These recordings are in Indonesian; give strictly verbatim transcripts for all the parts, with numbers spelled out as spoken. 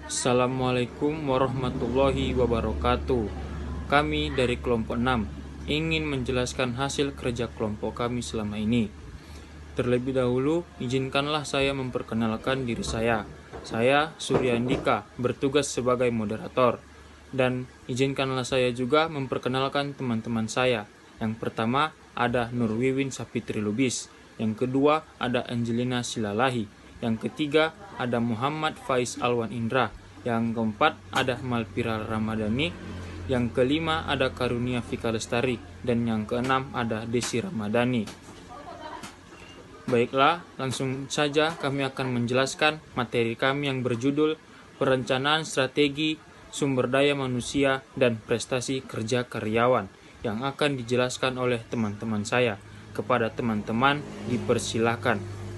Assalamualaikum warahmatullahi wabarakatuh. Kami dari kelompok enam ingin menjelaskan hasil kerja kelompok kami selama ini. Terlebih dahulu, izinkanlah saya memperkenalkan diri saya. Saya Surya Andika, bertugas sebagai moderator. Dan izinkanlah saya juga memperkenalkan teman-teman saya. Yang pertama ada Nurwiwin Sapitri Lubis. Yang kedua ada Angelina Silalahi. Yang ketiga ada Muhammad Faiz Alwan Indra. Yang keempat ada Malpira Ramadhani. Yang kelima ada Karunia Fika Lestari. Dan yang keenam ada Desi Ramadhani. Baiklah, langsung saja kami akan menjelaskan materi kami yang berjudul Perencanaan Strategi Sumber Daya Manusia dan Prestasi Kerja Karyawan, yang akan dijelaskan oleh teman-teman saya. Kepada teman-teman, dipersilakan.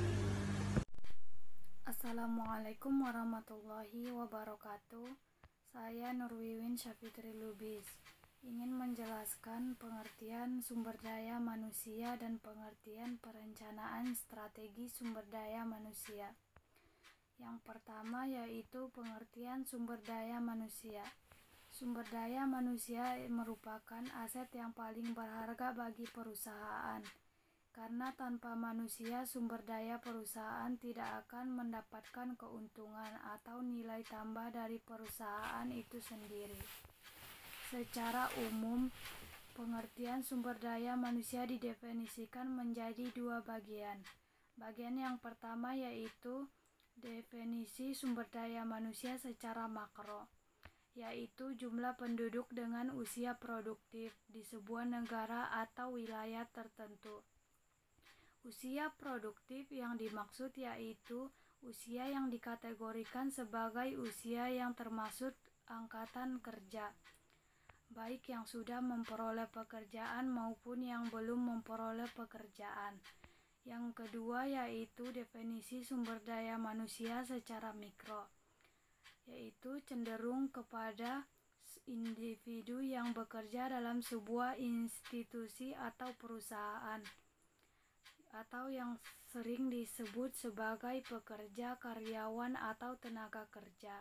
Assalamualaikum warahmatullahi wabarakatuh. Saya Nurwiwin Sapitri Lubis ingin menjelaskan pengertian sumber daya manusia dan pengertian perencanaan strategi sumber daya manusia. Yang pertama yaitu pengertian sumber daya manusia. Sumber daya manusia merupakan aset yang paling berharga bagi perusahaan, karena tanpa manusia sumber daya perusahaan tidak akan mendapatkan keuntungan atau nilai tambah dari perusahaan itu sendiri. Secara umum, pengertian sumber daya manusia didefinisikan menjadi dua bagian. Bagian yang pertama yaitu definisi sumber daya manusia secara makro, yaitu jumlah penduduk dengan usia produktif di sebuah negara atau wilayah tertentu. Usia produktif yang dimaksud yaitu usia yang dikategorikan sebagai usia yang termasuk angkatan kerja, baik yang sudah memperoleh pekerjaan maupun yang belum memperoleh pekerjaan. Yang kedua yaitu definisi sumber daya manusia secara mikro, yaitu cenderung kepada individu yang bekerja dalam sebuah institusi atau perusahaan, atau yang sering disebut sebagai pekerja, karyawan, atau tenaga kerja.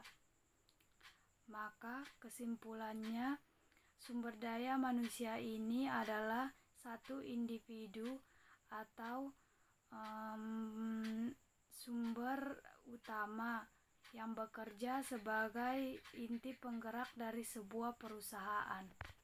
Maka kesimpulannya, sumber daya manusia ini adalah satu individu atau um, sumber utama yang bekerja sebagai inti penggerak dari sebuah perusahaan.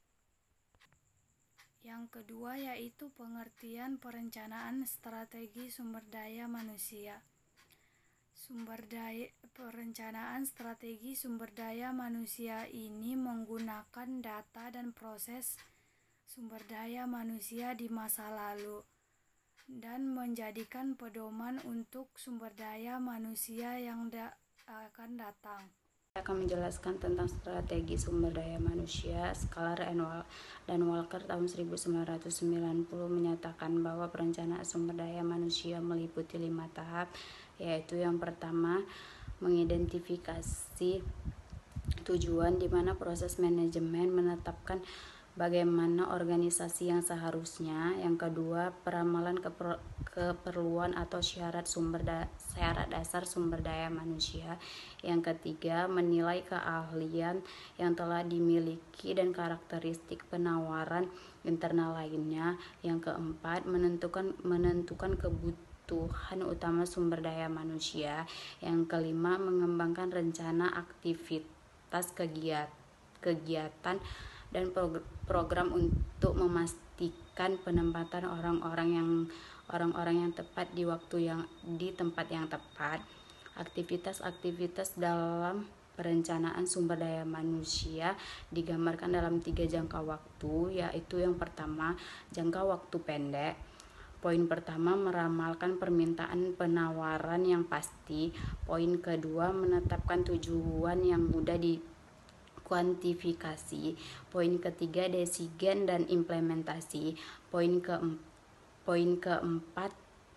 Yang kedua yaitu pengertian perencanaan strategi sumber daya manusia. Sumber daya perencanaan strategi sumber daya manusia ini menggunakan data dan proses sumber daya manusia di masa lalu dan menjadikan pedoman untuk sumber daya manusia yang da- akan datang. Saya akan menjelaskan tentang strategi sumber daya manusia. Sklar dan Walker tahun seribu sembilan ratus sembilan puluh menyatakan bahwa perencanaan sumber daya manusia meliputi lima tahap, yaitu yang pertama, mengidentifikasi tujuan, di mana proses manajemen menetapkan bagaimana organisasi yang seharusnya. Yang kedua, peramalan keper, keperluan atau syarat sumber da, syarat dasar sumber daya manusia. Yang ketiga, menilai keahlian yang telah dimiliki dan karakteristik penawaran internal lainnya. Yang keempat, menentukan menentukan kebutuhan utama sumber daya manusia. Yang kelima, mengembangkan rencana aktivitas kegiatan kegiatan dan program untuk memastikan penempatan orang-orang yang orang-orang yang tepat di waktu yang di tempat yang tepat. Aktivitas-aktivitas dalam perencanaan sumber daya manusia digambarkan dalam tiga jangka waktu, yaitu yang pertama, jangka waktu pendek. Poin pertama, meramalkan permintaan penawaran yang pasti. Poin kedua, menetapkan tujuan yang mudah di kuantifikasi. Poin ketiga, desain dan implementasi. Poin ke poin keempat,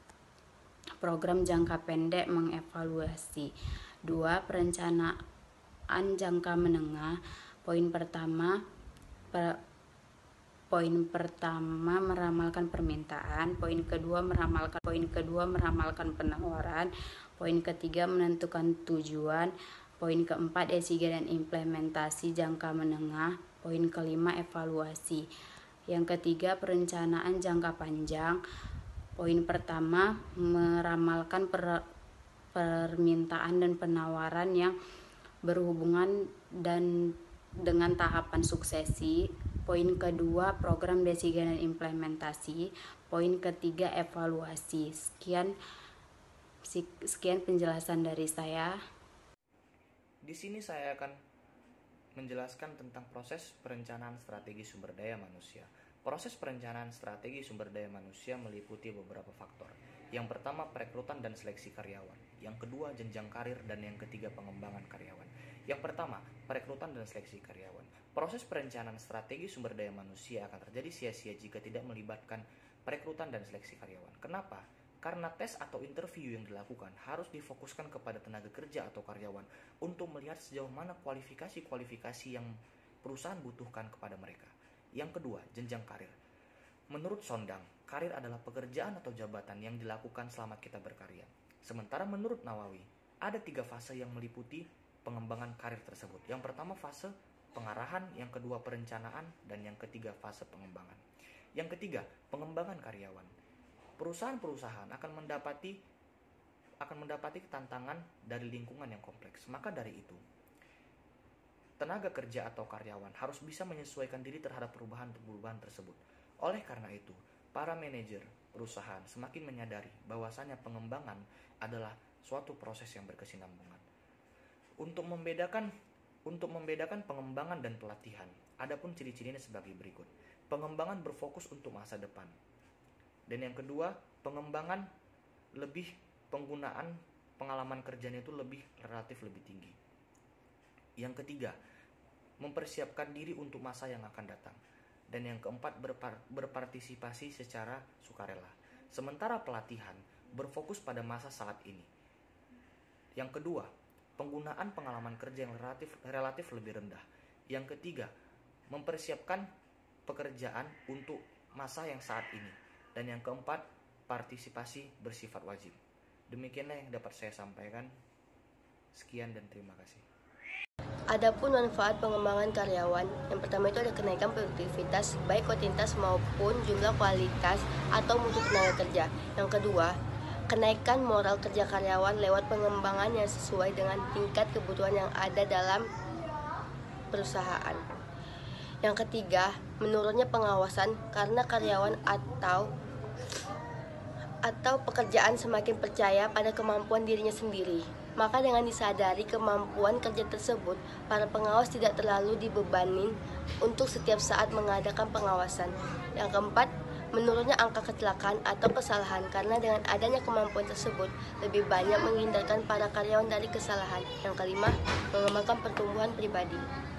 program jangka pendek mengevaluasi. Dua, perencanaan jangka menengah. Poin pertama, per, poin pertama meramalkan permintaan. Poin kedua meramalkan poin kedua meramalkan penawaran. Poin ketiga menentukan tujuan. Poin keempat, E tiga dan implementasi jangka menengah. Poin kelima, evaluasi. Yang ketiga, perencanaan jangka panjang. Poin pertama, meramalkan per, permintaan dan penawaran yang berhubungan dan dengan tahapan suksesi. Poin kedua, program D tiga dan implementasi. Poin ketiga, evaluasi. Sekian sekian penjelasan dari saya. Di sini saya akan menjelaskan tentang proses perencanaan strategi sumber daya manusia. Proses perencanaan strategi sumber daya manusia meliputi beberapa faktor. Yang pertama, perekrutan dan seleksi karyawan. Yang kedua, jenjang karir, dan yang ketiga, pengembangan karyawan. Yang pertama, perekrutan dan seleksi karyawan. Proses perencanaan strategi sumber daya manusia akan terjadi sia-sia jika tidak melibatkan perekrutan dan seleksi karyawan. Kenapa? Karena tes atau interview yang dilakukan harus difokuskan kepada tenaga kerja atau karyawan untuk melihat sejauh mana kualifikasi-kualifikasi yang perusahaan butuhkan kepada mereka. Yang kedua, jenjang karir. Menurut Sondang, karir adalah pekerjaan atau jabatan yang dilakukan selama kita berkarya. Sementara menurut Nawawi, ada tiga fase yang meliputi pengembangan karir tersebut. Yang pertama, fase pengarahan, yang kedua perencanaan, dan yang ketiga fase pengembangan. Yang ketiga, pengembangan karyawan. Perusahaan-perusahaan akan mendapati akan mendapati tantangan dari lingkungan yang kompleks. Maka dari itu, tenaga kerja atau karyawan harus bisa menyesuaikan diri terhadap perubahan-perubahan tersebut. Oleh karena itu, para manajer perusahaan semakin menyadari bahwasannya pengembangan adalah suatu proses yang berkesinambungan. Untuk membedakan untuk membedakan pengembangan dan pelatihan, adapun ciri-cirinya sebagai berikut. Pengembangan berfokus untuk masa depan. Dan yang kedua, pengembangan lebih penggunaan pengalaman kerjanya itu lebih relatif lebih tinggi. Yang ketiga, mempersiapkan diri untuk masa yang akan datang. Dan yang keempat, berpar- berpartisipasi secara sukarela. Sementara pelatihan berfokus pada masa saat ini. Yang kedua, penggunaan pengalaman kerja yang relatif relatif lebih rendah. Yang ketiga, mempersiapkan pekerjaan untuk masa yang saat ini. Dan yang keempat, partisipasi bersifat wajib. Demikianlah yang dapat saya sampaikan. Sekian dan terima kasih. Adapun manfaat pengembangan karyawan, yang pertama itu ada kenaikan produktivitas baik kuantitas maupun jumlah kualitas atau mutu tenaga kerja. Yang kedua, kenaikan moral kerja karyawan lewat pengembangan yang sesuai dengan tingkat kebutuhan yang ada dalam perusahaan. Yang ketiga, menurunnya pengawasan karena karyawan atau atau pekerjaan semakin percaya pada kemampuan dirinya sendiri. Maka dengan disadari kemampuan kerja tersebut, para pengawas tidak terlalu dibebanin untuk setiap saat mengadakan pengawasan. Yang keempat, menurunnya angka kecelakaan atau kesalahan karena dengan adanya kemampuan tersebut lebih banyak menghindarkan para karyawan dari kesalahan. Yang kelima, mengembangkan pertumbuhan pribadi.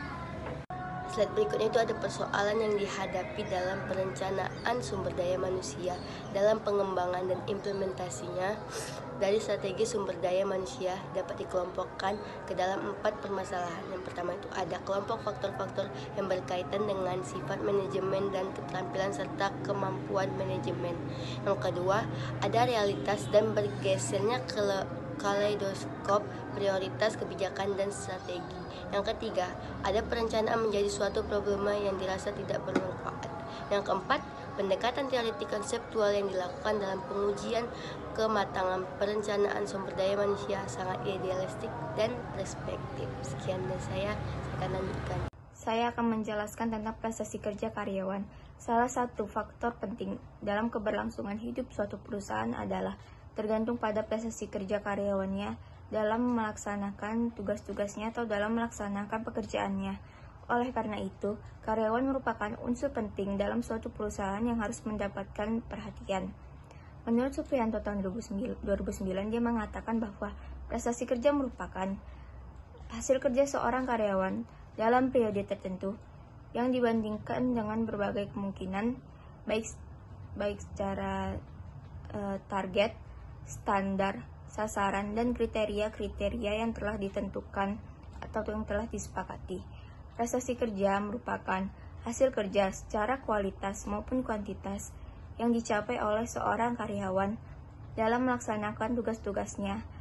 Slide berikutnya itu ada persoalan yang dihadapi dalam perencanaan sumber daya manusia dalam pengembangan dan implementasinya. Dari strategi sumber daya manusia dapat dikelompokkan ke dalam empat permasalahan. Yang pertama itu ada kelompok faktor-faktor yang berkaitan dengan sifat manajemen dan keterampilan serta kemampuan manajemen. Yang kedua, ada realitas dan bergesernya ke kaleidoskop prioritas kebijakan dan strategi. Yang ketiga, ada perencanaan menjadi suatu problema yang dirasa tidak bermanfaat. Yang keempat, pendekatan teoritik konseptual yang dilakukan dalam pengujian kematangan perencanaan sumber daya manusia sangat idealistik dan perspektif. Sekian dari saya, saya akan lanjutkan. Saya akan menjelaskan tentang prestasi kerja karyawan. Salah satu faktor penting dalam keberlangsungan hidup suatu perusahaan adalah tergantung pada prestasi kerja karyawannya dalam melaksanakan tugas-tugasnya atau dalam melaksanakan pekerjaannya. Oleh karena itu, karyawan merupakan unsur penting dalam suatu perusahaan yang harus mendapatkan perhatian. Menurut Supriyanto tahun dua ribu sembilan, dia mengatakan bahwa prestasi kerja merupakan hasil kerja seorang karyawan dalam periode tertentu yang dibandingkan dengan berbagai kemungkinan, baik baik secara uh, target, standar, sasaran, dan kriteria-kriteria yang telah ditentukan atau yang telah disepakati. Prestasi kerja merupakan hasil kerja secara kualitas maupun kuantitas yang dicapai oleh seorang karyawan dalam melaksanakan tugas-tugasnya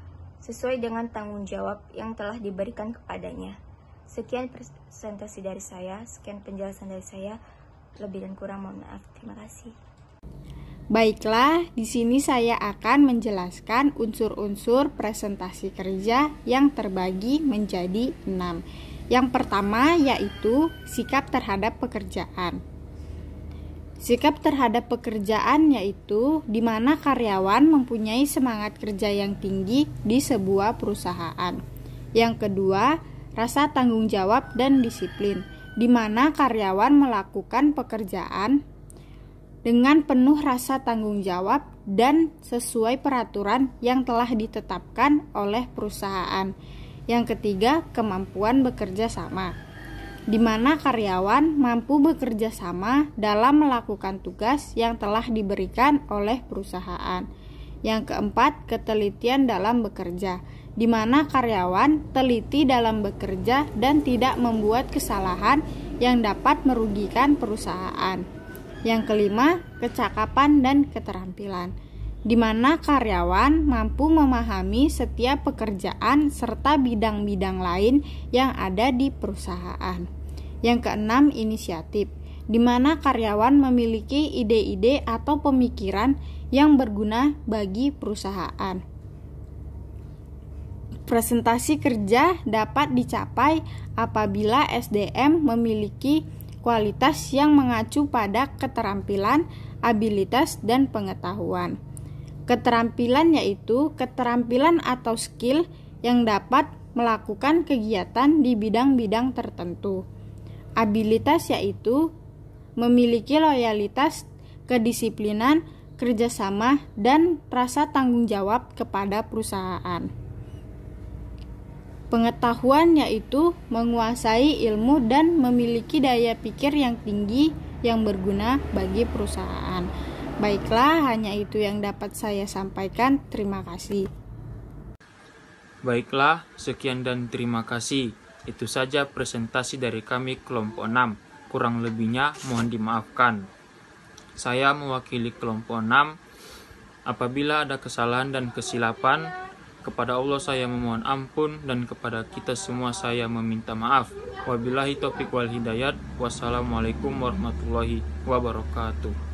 sesuai dengan tanggung jawab yang telah diberikan kepadanya. Sekian presentasi dari saya, sekian penjelasan dari saya. Lebih dan kurang mohon maaf. Terima kasih. Baiklah, di sini saya akan menjelaskan unsur-unsur presentasi kerja yang terbagi menjadi enam. Yang pertama yaitu sikap terhadap pekerjaan. Sikap terhadap pekerjaan yaitu di mana karyawan mempunyai semangat kerja yang tinggi di sebuah perusahaan. Yang kedua, rasa tanggung jawab dan disiplin, di mana karyawan melakukan pekerjaan dengan penuh rasa tanggung jawab dan sesuai peraturan yang telah ditetapkan oleh perusahaan. Yang ketiga, kemampuan bekerja sama, di mana karyawan mampu bekerja sama dalam melakukan tugas yang telah diberikan oleh perusahaan. Yang keempat, ketelitian dalam bekerja, di mana karyawan teliti dalam bekerja dan tidak membuat kesalahan yang dapat merugikan perusahaan. Yang kelima, kecakapan dan keterampilan, di mana karyawan mampu memahami setiap pekerjaan serta bidang-bidang lain yang ada di perusahaan. Yang keenam, inisiatif, di mana karyawan memiliki ide-ide atau pemikiran yang berguna bagi perusahaan. Presentasi kerja dapat dicapai apabila S D M memiliki kualitas yang mengacu pada keterampilan, abilitas, dan pengetahuan. Keterampilan yaitu keterampilan atau skill yang dapat melakukan kegiatan di bidang-bidang tertentu. Abilitas yaitu memiliki loyalitas, kedisiplinan, kerjasama, dan rasa tanggung jawab kepada perusahaan. Pengetahuan yaitu menguasai ilmu dan memiliki daya pikir yang tinggi yang berguna bagi perusahaan. Baiklah, hanya itu yang dapat saya sampaikan. Terima kasih. Baiklah, sekian dan terima kasih. Itu saja presentasi dari kami kelompok enam. Kurang lebihnya mohon dimaafkan. Saya mewakili kelompok enam. Apabila ada kesalahan dan kesilapan, kepada Allah saya memohon ampun dan kepada kita semua saya meminta maaf. Wabillahi taufiq wal hidayat. Wassalamualaikum warahmatullahi wabarakatuh.